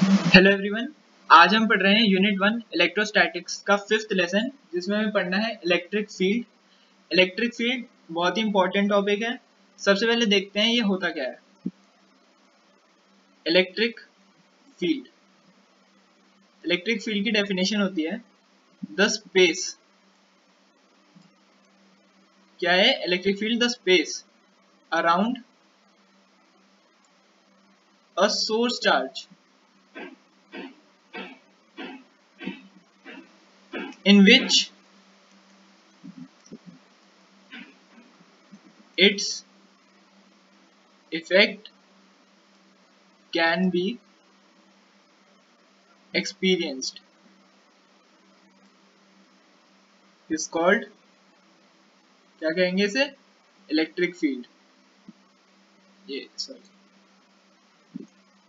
Hello everyone, आज हम पढ़ रहे हैं यूनिट 1 इलेक्ट्रोस्टैटिक्स का 5th लेसन, जिसमें हमें पढ़ना है इलेक्ट्रिक फील्ड। इलेक्ट्रिक फील्ड बहुत ही इंपॉर्टेंट टॉपिक है। सबसे पहले देखते हैं ये होता क्या है। इलेक्ट्रिक फील्ड की डेफिनेशन होती है द स्पेस। क्या है electric field? The space around a source charge in which its effect can be experienced is called, क्या कहेंगे इसे? Electric field. ये सॉरी,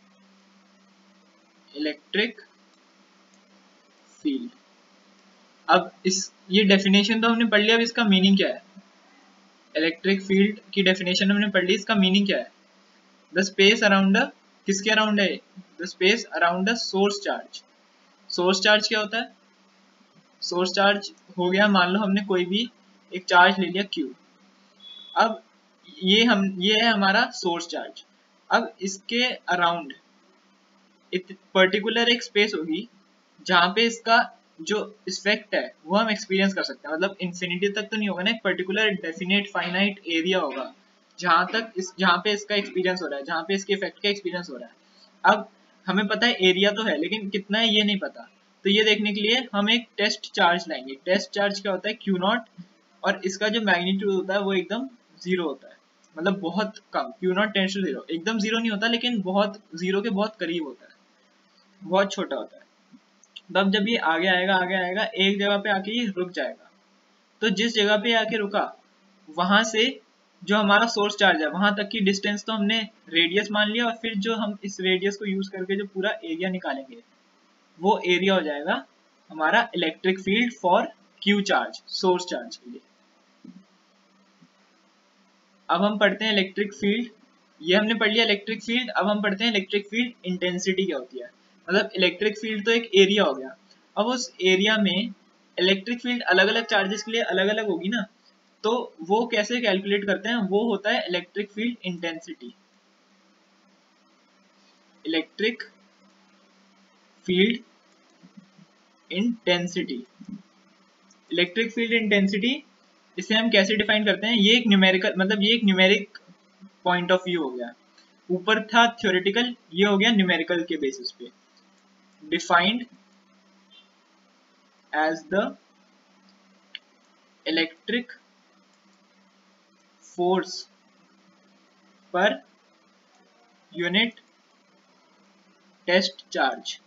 इलेक्ट्रिक फील्ड। अब ये डेफिनेशन तो हमने पढ़ लिया, अब इसका मीनिंग क्या है? इलेक्ट्रिक फील्ड की डेफिनेशन हमने पढ़ ली, इसका मीनिंग क्या है? द स्पेस अराउंड किसके अराउंड है? The space around the source charge. Source charge क्या होता है? सोर्स चार्ज हो गया, मान लो हमने कोई भी एक चार्ज ले लिया Q। अब ये है हमारा सोर्स चार्ज। अब इसके अराउंड पर्टिकुलर एक स्पेस होगी जहाँ पे इसका जो इफेक्ट है वो हम एक्सपीरियंस कर सकते हैं। मतलब इन्फिनिटी तक तो नहीं होगा ना, एक पर्टिकुलर डेफिनेट फाइनाइट एरिया होगा जहाँ पे इसका एक्सपीरियंस हो रहा है, जहाँ पे इसके इफेक्ट का एक्सपीरियंस हो रहा है। अब हमें पता है एरिया तो है, लेकिन कितना है ये नहीं पता। तो ये देखने के लिए हम एक टेस्ट चार्ज लाएंगे। टेस्ट चार्ज क्या होता है? Q0, और इसका जो मैग्नीट्यूड होता है वो एकदम 0 होता है, मतलब बहुत कम। Q0 टेंड्स टू 0, एकदम 0 नहीं होता, लेकिन बहुत 0 के बहुत करीब होता है, बहुत छोटा होता है। तब जब ये आगे आएगा एक जगह पे आके ये रुक जाएगा। तो जिस जगह पे आके रुका वहां से जो हमारा सोर्स चार्ज है वहां तक की डिस्टेंस तो हमने रेडियस मान लिया, और फिर जो हम इस रेडियस को यूज करके जो पूरा एरिया निकालेंगे वो एरिया हो जाएगा हमारा electric field for Q charge, source charge के लिए। अब हम पढ़ते हैं इलेक्ट्रिक फील्ड। ये हमने पढ़ लिया इलेक्ट्रिक फील्ड। अब हम पढ़ते हैं इलेक्ट्रिक फील्ड इंटेंसिटी क्या होती है। मतलब इलेक्ट्रिक फील्ड तो एक एरिया हो गया, अब उस एरिया में इलेक्ट्रिक फील्ड अलग अलग चार्जेस के लिए अलग अलग होगी ना, तो वो कैसे कैलकुलेट करते हैं? वो होता है electric field intensity. Electric field intensity, electric field intensity, इसे हम कैसे डिफाइन करते हैं? ये एक न्यूमेरिकल, मतलब ये एक न्यूमेरिक पॉइंट ऑफ व्यू हो गया। ऊपर था थ्योरेटिकल, ये हो गया न्यूमेरिकल के बेसिस पे। Defined as the electric force per unit test charge.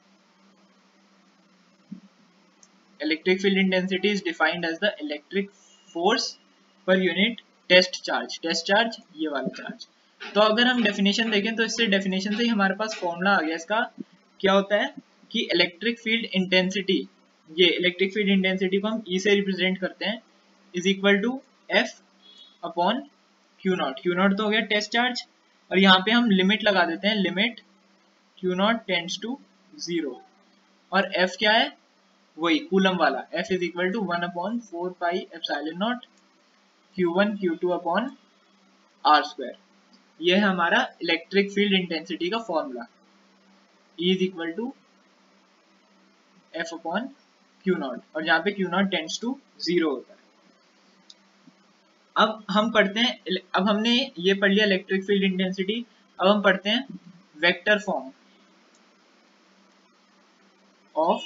Electric field intensity is defined as the electric force per unit test charge. Test charge ये वाला चार्ज। तो अगर हम डेफिनेशन देखें तो इससे डेफिनेशन से ही हमारे पास फॉर्मूला आ गया इसका। क्या होता है कि इलेक्ट्रिक फील्ड इंटेंसिटी, ये इलेक्ट्रिक फील्ड इंटेंसिटी को हम E से रिप्रेजेंट करते हैं, is equal to F upon Q0। Q0 तो हो गया टेस्ट चार्ज, और यहाँ पे हम लिमिट लगा देते हैं, लिमिट Q0 टेंड्स टू 0, और F क्या है? वही कूलम वाला, F is equal to 1 upon 4 pi epsilon naught Q1 Q2 upon R square. ये है हमारा इलेक्ट्रिक फील्ड इंटेंसिटी का formula. E is equal to F upon Q0, और जहाँ पे Q0 टेंड्स टू 0 होता है। अब हम पढ़ते हैं, अब हमने ये पढ़ लिया इलेक्ट्रिक फील्ड इंटेंसिटी। अब हम पढ़ते हैं vector form of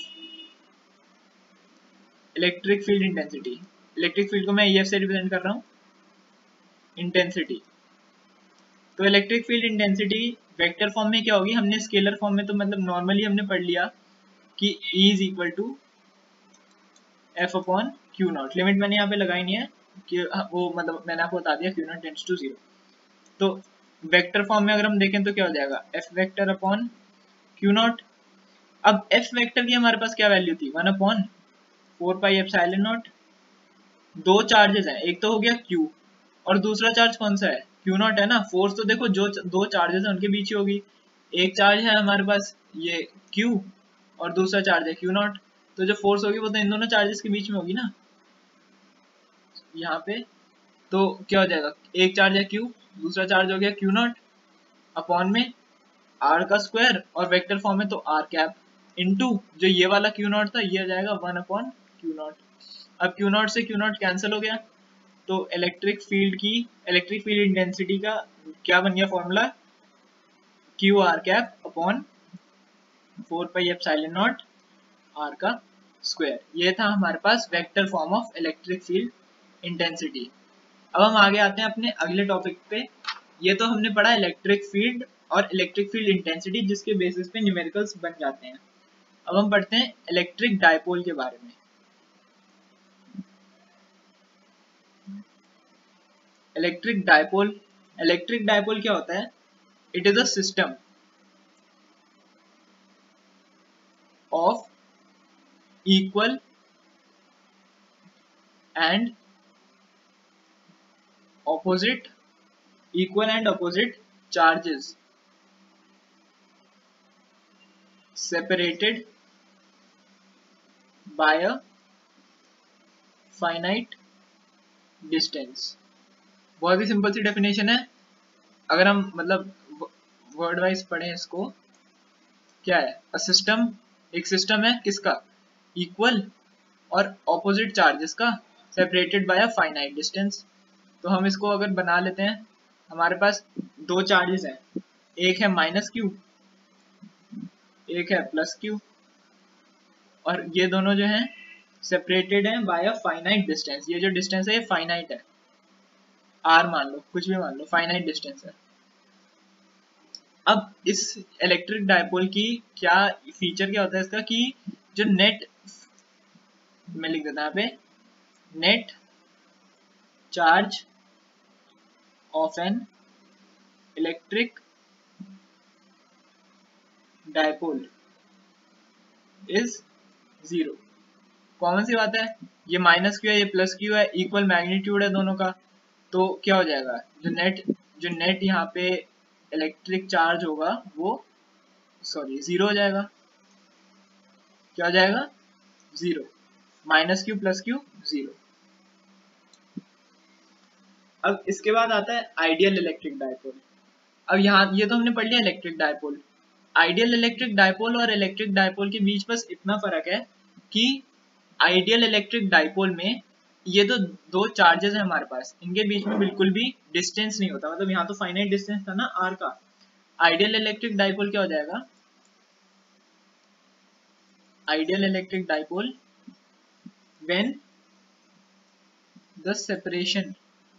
electric field intensity. Electric field को मैं EF से रिप्रेजेंट कर रहा हूँ, इंटेंसिटी। तो electric field intensity vector form में क्या होगी? हमने स्केलर फॉर्म में तो मतलब नॉर्मली हमने पढ़ लिया कि E is equal to F upon Q0। Limit मैंने यहाँ पे लगाई नहीं है कि वो, मतलब मैंने आपको बता दिया Q0 टेंड्स टू 0। तो वेक्टर फॉर्म में अगर हम देखें तो क्या हो जाएगा? F vector upon Q0। अब F वेक्टर की हमारे पास क्या वैल्यू थी? 1 अपॉन 4 पाई एप्सिलॉन नॉट। दो चार्जेस हैं, एक तो हो गया Q, और दूसरा चार्ज कौन सा है? Q0 है ना। फोर्स तो देखो जो दो चार्जेस हैं उनके बीच ही होगी, एक चार्ज है हमारे पास ये Q और दूसरा चार्ज है Q नॉट, तो जो फोर्स होगी वो तो इन दोनों चार्जेस के बीच में होगी ना यहाँ पे। तो क्या हो जाएगा, एक चार्ज है Q, दूसरा चार्ज हो गया Q नॉट अपॉन में R का स्क्वायर और वेक्टर फॉर्म है तो R कैप इनटू जो ये वाला Q नॉट था ये आ जाएगा 1 अपॉन Q नॉट। अब Q नॉट से Q नॉट कैंसिल हो गया तो इलेक्ट्रिक फील्ड इंटेंसिटी का क्या बन गया formula, Q R cap upon 4 pi epsilon naught R का स्क्वायर। ये था हमारे पास vector form of electric field intensity. अब हम आगे आते हैं अपने अगले टॉपिक पे। ये तो हमने पढ़ा इलेक्ट्रिक फील्ड और इलेक्ट्रिक फील्ड इंटेंसिटी जिसके बेसिस पे न्यूमेरिकल्स बन जाते हैं। अब हम पढ़ते हैं इलेक्ट्रिक डायपोल के बारे में। इलेक्ट्रिक डायपोल क्या होता है, it is a system of equal and opposite charges separated by a finite distance। बहुत ही सिंपल सी डेफिनेशन है, अगर हम मतलब वर्ड वाइज पढ़ें इसको, क्या है अ सिस्टम, एक सिस्टम है किसका, इक्वल और ऑपोजिट चार्जेस का, separated by a finite distance. तो हम इसको अगर बना लेते हैं, हमारे पास दो चार्जेस हैं, एक है माइनस Q, एक है प्लस Q, और ये दोनों जो हैं सेपरेटेड हैं बाय अ फाइनाइट डिस्टेंस। ये जो डिस्टेंस है ये फाइनाइट है, R मान लो, कुछ भी मान लो, फाइनाइट डिस्टेंस है। अब इस इलेक्ट्रिक डायपोल की क्या फीचर क्या होता है इसका, कि जो नेट, मैं लिख देता यहाँ पे, net charge of an electric dipole is 0। Common सी बात है, ये माइनस Q है ये प्लस Q है, इक्वल मैग्नीट्यूड है दोनों का, तो क्या हो जाएगा, जो नेट यहाँ पे इलेक्ट्रिक चार्ज होगा वो जीरो हो जाएगा। क्या हो जाएगा, zero, minus Q plus Q zero. अब इसके बाद आता है आइडियल इलेक्ट्रिक डायपोल। अब यहाँ ये तो हमने पढ़ लिया electric dipole. Ideal electric dipole और इलेक्ट्रिक डायपोल के बीच बस इतना फर्क है कि आइडियल इलेक्ट्रिक डायपोल में ये तो दो चार्जेस है हमारे पास, इनके बीच में बिल्कुल भी डिस्टेंस नहीं होता, मतलब यहाँ तो फाइनाइट डिस्टेंस था ना R का। आइडियल इलेक्ट्रिक डायपोल क्या हो जाएगा, ideal electric dipole when the separation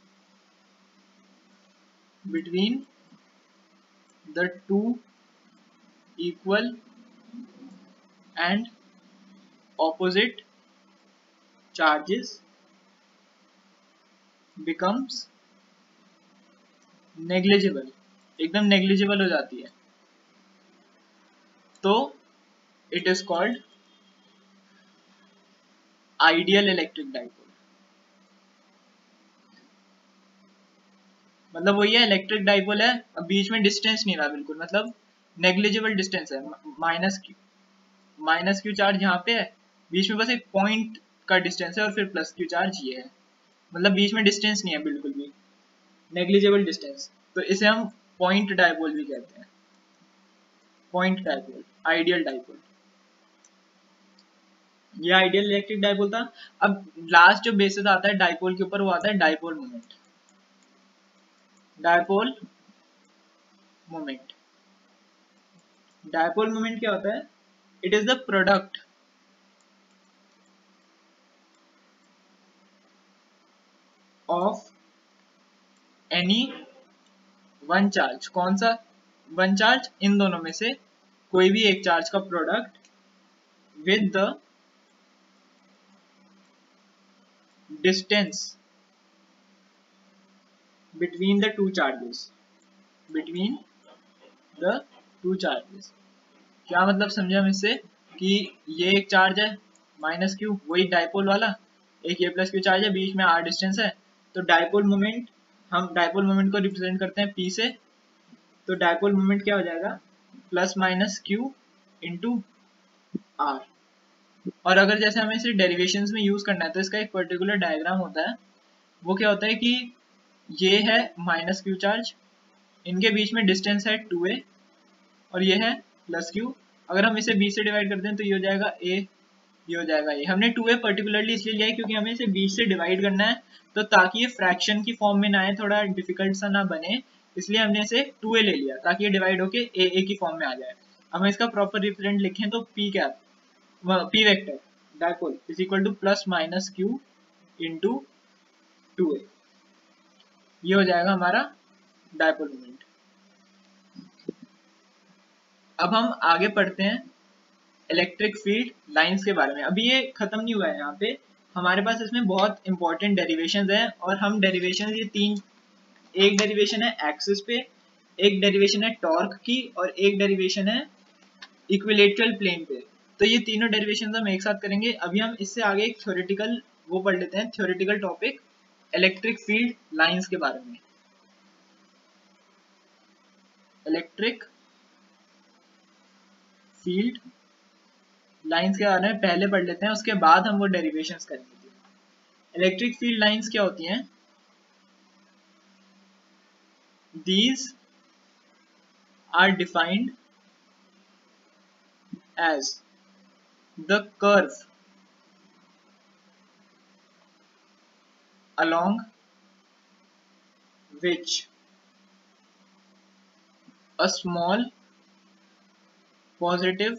between the two equal and opposite charges becomes negligible, एकदम negligible हो जाती है, तो it is called ideal electric dipole। मतलब वही है, इलेक्ट्रिक डाइपोल है, अब बीच में डिस्टेंस नहीं रहा बिल्कुल, मतलब नेग्लिजिबल डिस्टेंस है, माइनस क्यू चार्ज यहाँ पे है, बीच में बस एक पॉइंट का डिस्टेंस है और फिर प्लस क्यू चार्ज ये है, मतलब बीच में डिस्टेंस नहीं है बिल्कुल भी, नेग्लिजिबल डिस्टेंस, तो इसे हम पॉइंट डाइपोल भी कहते हैं, पॉइंट डाइपोल, आइडियल डाइपोल। ये आइडियल इलेक्ट्रिक डाइपोल था। अब लास्ट जो बेसिस आता है डाइपोल के ऊपर वो आता है dipole moment. Dipole moment, dipole moment क्या होता है, it is the product of any one charge, कौन सा वन चार्ज, इन दोनों में से कोई भी एक चार्ज का product with the distance between the two charges, between the two charges। क्या मतलब समझे हम इससे, कि ये एक चार्ज है माइनस Q, वही डाइपोल वाला, एक ये प्लस Q चार्ज है, बीच में R डिस्टेंस है, तो डाइपोल मोमेंट, हम डाइपोल मोमेंट को रिप्रेजेंट करते हैं P से, तो डाइपोल मोमेंट क्या हो जाएगा, plus minus Q into R. और अगर जैसे हमें इसे डेरिवेशंस में यूज करना है तो इसका एक पर्टिकुलर डायग्राम होता है। वो क्या होता है कि ये है माइनस क्यू चार्ज, इनके बीच में डिस्टेंस है 2a और ये है प्लस क्यू। अगर हम इसे b से डिवाइड करते हैं तो ये हो जाएगा a, ये हो जाएगा a। हमने 2a पर्टिकुलरली इसलिए लिया है क्योंकि हमें इसे b से डिवाइड करना है, तो ताकि ये फ्रैक्शन की फॉर्म में ना आए, थोड़ा डिफिकल्ट सा ना बने, इसलिए हमने इसे 2a ले लिया ताकि ये डिवाइड होके a की फॉर्म में आ जाए। अब हम इसका प्रॉपर रिप्रेजेंट लिखें तो p cap p vector dipole is equal to plus minus Q into 2a, ये हो जाएगा हमारा डायपोल मोमेंट। अब हम आगे पढ़ते हैं इलेक्ट्रिक फील्ड लाइंस के बारे में। अभी ये खत्म नहीं हुआ है, यहाँ पे हमारे पास इसमें बहुत इंपॉर्टेंट डेरिवेशंस हैं और हम डेरिवेशंस ये तीन, एक डेरिवेशन है एक्सिस पे, एक डेरिवेशन है टॉर्क की और एक डेरिवेशन है इक्विलेटरल प्लेन पे। तो ये तीनों डेरिवेशंस हम एक साथ करेंगे। अभी हम इससे आगे एक थ्योरेटिकल वो पढ़ लेते हैं, theoretical topic electric field lines के बारे में। इलेक्ट्रिक फील्ड लाइंस के बारे में पहले पढ़ लेते हैं, उसके बाद हम वो डेरिवेशंस करेंगे। इलेक्ट्रिक फील्ड लाइंस क्या होती हैं? These are defined as the curve along which a small positive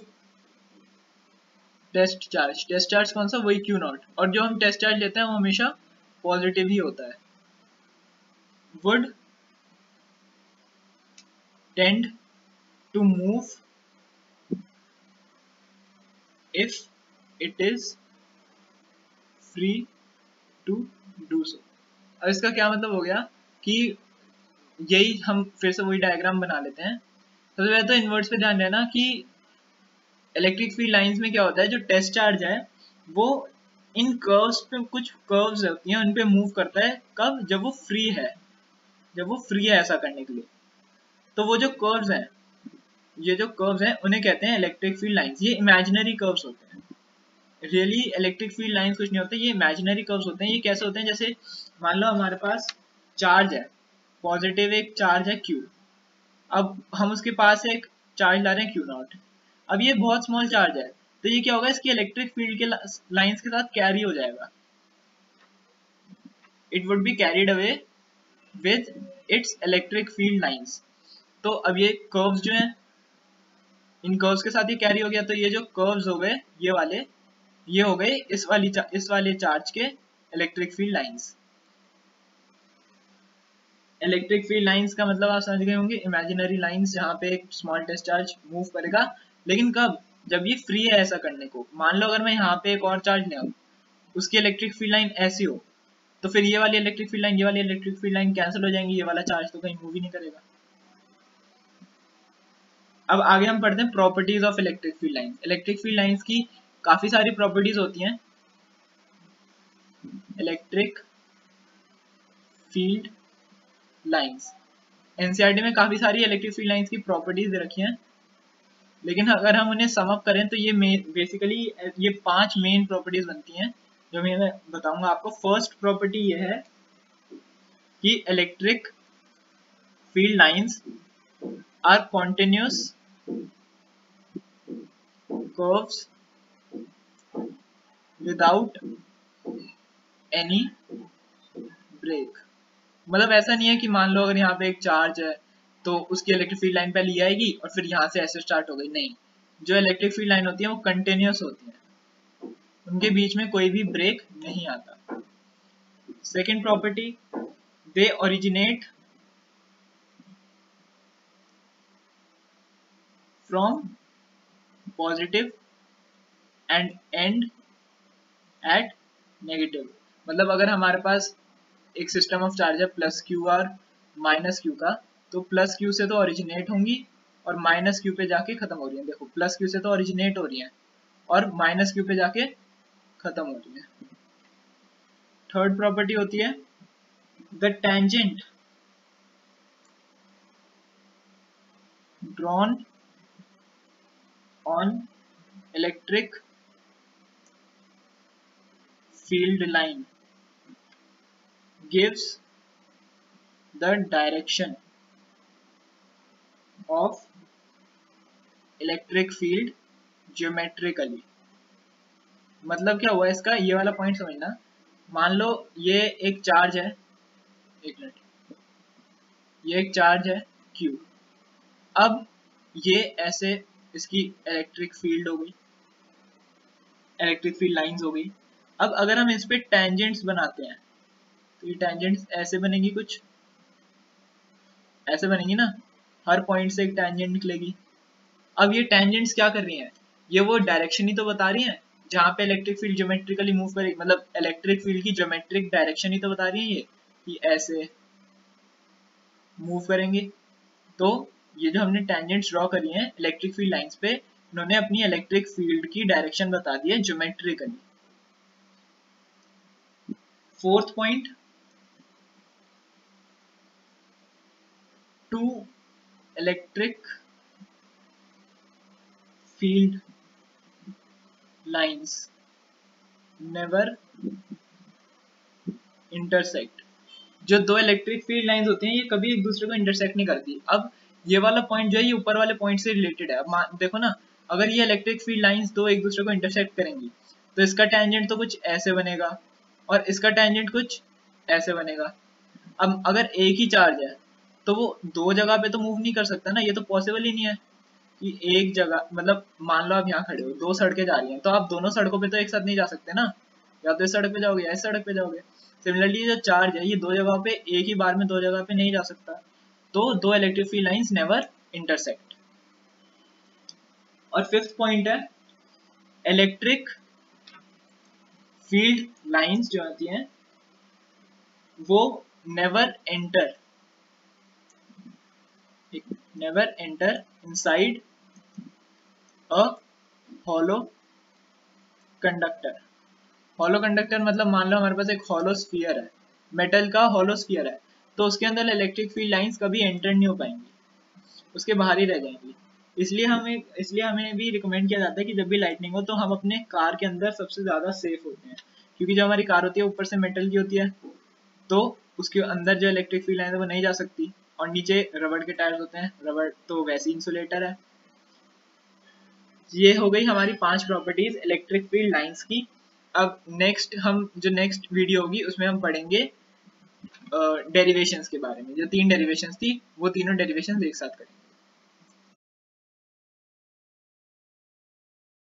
test charge कौन सा? वही Q नॉट, और जो हम टेस्ट चार्ज लेते हैं वो हमेशा पॉजिटिव ही होता है, would tend to move if it is free to do so। अब इसका क्या मतलब हो गया कि यही हम फिर से वही डायग्राम बना लेते हैं। सबसे पहले तो इनवर्स पे ध्यान देना कि इलेक्ट्रिक फील्ड लाइंस में क्या होता है, जो टेस्ट चार्ज है वो इन कर्व्स पे, कुछ कर्व्स होती हैं उन पे मूव करता है। कब? जब वो फ्री है, जब वो फ्री है ऐसा करने के लिए। तो वो जो कर्व्स हैं, ये जो कर्व्स हैं उन्हें कहते हैं इलेक्ट्रिक फील्ड लाइंस। ये इमेजिनरी कर्व्स होते हैं, रियली इलेक्ट्रिक फील्ड लाइंस कुछ नहीं होते, ये इमेजिनरी कर्व्स होते हैं। ये कैसे होते हैं? जैसे मान लो हमारे पास चार्ज है, पॉजिटिव एक चार्ज है Q, अब हम उसके पास एक चार्ज ला रहे हैं Q नॉट। अब ये बहुत स्मॉल चार्ज है, तो ये क्या होगा, इसकी इलेक्ट्रिक फील्ड के लाइंस के साथ कैरी हो जाएगा, it would be carried away with its electric field lines. तो अब ये कर्व्स जो हैं, इन कर्व्स के साथ ये कैरी हो गया, तो ये जो कर्व्स हो गए ये वाले, ये हो गए इस वाले चार्ज के electric field lines. Electric field lines का मतलब आप समझ गए होंगे, इमेजिनरी लाइंस जहाँ पे एक स्मॉल टेस्ट चार्ज मूव करेगा, लेकिन कब? जब ये फ्री है ऐसा करने को। मान लो अगर मैं यहाँ पे एक और चार्ज ले आऊँ, उसकी इलेक्ट्रिक फील्ड लाइन ऐसी हो, तो फिर ये वाली इलेक्ट्रिक फील्ड लाइन, ये वाली इलेक्ट्रिक फील्ड लाइन कैंसिल हो जाएंगी, ये वाला चार्ज तो कहीं मूव ही नहीं करेगा। अब आगे हम पढ़ते हैं properties of electric field lines. Electric field lines की काफी सारी प्रॉपर्टीज होती हैं। इलेक्ट्रिक फील्ड लाइंस, एनसीईआरटी में काफी सारी इलेक्ट्रिक फील्ड लाइंस की प्रॉपर्टीज दे रखी हैं, लेकिन अगर हम उन्हें सम अप करें तो ये बेसिकली ये 5 मेन प्रॉपर्टीज बनती हैं जो मैं बताऊंगा आपको। फर्स्ट प्रॉपर्टी ये है कि electric field lines are continuous curves without any break. मतलब ऐसा नहीं है कि मान लो अगर यहाँ पे एक चार्ज है तो उसकी इलेक्ट्रिक फील्ड लाइन पहले ये आएगी और फिर यहाँ से ऐसे स्टार्ट हो गई, नहीं। जो इलेक्ट्रिक फील्ड लाइन होती है वो कंटिन्यूअस होती है, उनके बीच में कोई भी ब्रेक नहीं आता। Second property, they originate from positive and and at negative. मतलब अगर हमारे पास एक सिस्टम ऑफ चार्ज है प्लस क्यू और माइनस क्यू का, तो प्लस क्यू से तो ओरिजिनेट होंगी और माइनस क्यू पे जाके खत्म हो रही है। देखो प्लस क्यू से तो ओरिजिनेट हो रही है और माइनस क्यू पे जाके खत्म हो रही है। थर्ड प्रॉपर्टी होती है the tangent drawn on electric field line gives the direction of electric field geometrically। मतलब क्या हुआ इसका, ये वाला पॉइंट समझना। मान लो ये एक चार्ज है, एक मिनट, ये एक चार्ज है Q। अब ये ऐसे इसकी इलेक्ट्रिक फील्ड हो गई, इलेक्ट्रिक फील्ड लाइंस हो गई। अब अगर हम इस पे टेंजेंट्स बनाते हैं तो ये टेंजेंट्स ऐसे बनेगी, कुछ ऐसे बनेगी ना, हर पॉइंट से एक टेंजेंट निकलेगी। अब ये टेंजेंट्स क्या कर रही हैं, ये वो डायरेक्शन ही तो बता रही हैं जहाँ पे इलेक्ट्रिक फील्ड ज्योमेट्रिकली मूव करेगी, मतलब इलेक्ट्रिक फील्ड की ज्योमेट्रिक डायरेक्शन ही तो बता रही है ये कि ऐसे मूव करेंगे। तो ये जो हमने टेंजेंट्स ड्रॉ करी हैं इलेक्ट्रिक फील्ड लाइंस पे, इन्होंने अपनी इलेक्ट्रिक फील्ड की डायरेक्शन बता दी है geometrically. Fourth point, two electric field lines never intersect. जो दो इलेक्ट्रिक फील्ड लाइंस होती हैं ये कभी एक दूसरे को इंटरसेक्ट नहीं करती। अब ये वाला पॉइंट जो है ये ऊपर वाले पॉइंट से रिलेटेड है। अब देखो ना, अगर ये इलेक्ट्रिक फील्ड लाइंस दो एक दूसरे को इंटरसेक्ट करेंगी तो इसका टेंजेंट तो कुछ ऐसे बनेगा और इसका टेंजेंट कुछ ऐसे बनेगा। अब अगर एक ही चार्ज है तो वो दो जगह पे तो मूव नहीं कर सकता ना, ये तो पॉसिबल ही नहीं है कि एक जगह, मतलब मान लो आप यहाँ खड़े हो, दो सड़कें जा रही हैं तो आप दोनों सड़कों पे तो एक साथ नहीं जा सकते ना, या तो इस सड़क पे जाओगे या इस सड़क पे जाओगे। सिमिलरली जो चार्ज है ये दो जगह पे एक ही बार में दो जगह पे नहीं जा सकता, तो दो electric field lines never intersect. और फिफ्थ पॉइंट है, इलेक्ट्रिक फील्ड लाइंस जो आती हैं वो never enter inside a hollow conductor. Hollow conductor मतलब मान लो हमारे पास एक हॉलो स्फीयर है, मेटल का हॉलो स्फीयर है, तो उसके अंदर इलेक्ट्रिक फील्ड लाइंस कभी एंटर नहीं हो पाएंगी, उसके बाहर ही रह जाएंगी। इसलिए हमें भी रिकमेंड किया जाता है कि जब भी लाइटनिंग हो तो हम अपने कार के अंदर सबसे ज्यादा सेफ होते हैं, क्योंकि जो हमारी कार होती है ऊपर से मेटल की होती है तो उसके अंदर जो इलेक्ट्रिक फील्ड लाइन है वो नहीं जा सकती, और नीचे रबड़ के टायर्स होते हैं, रबड़ तो वैसे इंसुलेटर है। ये हो गई हमारी 5 प्रॉपर्टीज इलेक्ट्रिक फील्ड लाइंस की। अब नेक्स्ट वीडियो होगी उसमें हम पढ़ेंगे डेरिवेशंस के बारे में। जो 3 डेरिवेशंस थी वो तीनों डेरिवेशंस एक साथ करेंगे।